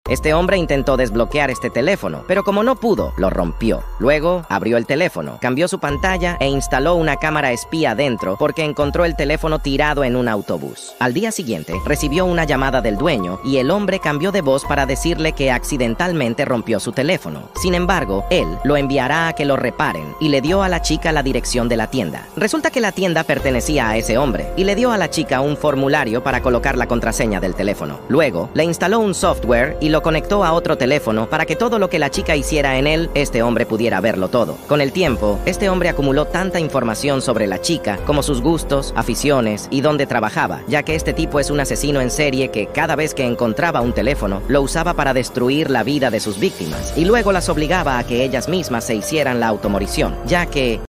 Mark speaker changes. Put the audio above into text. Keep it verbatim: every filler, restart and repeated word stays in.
Speaker 1: Este hombre intentó desbloquear este teléfono, pero como no pudo, lo rompió. Luego, abrió el teléfono, cambió su pantalla e instaló una cámara espía dentro porque encontró el teléfono tirado en un autobús. Al día siguiente, recibió una llamada del dueño y el hombre cambió de voz para decirle que accidentalmente rompió su teléfono. Sin embargo, él lo enviará a que lo reparen y le dio a la chica la dirección de la tienda. Resulta que la tienda pertenecía a ese hombre y le dio a la chica un formulario para colocar la contraseña del teléfono. Luego, le instaló un software y lo conectó a otro teléfono para que todo lo que la chica hiciera en él, este hombre pudiera verlo todo. Con el tiempo, este hombre acumuló tanta información sobre la chica como sus gustos, aficiones y dónde trabajaba, ya que este tipo es un asesino en serie que cada vez que encontraba un teléfono, lo usaba para destruir la vida de sus víctimas y luego las obligaba a que ellas mismas se hicieran la automorición, ya que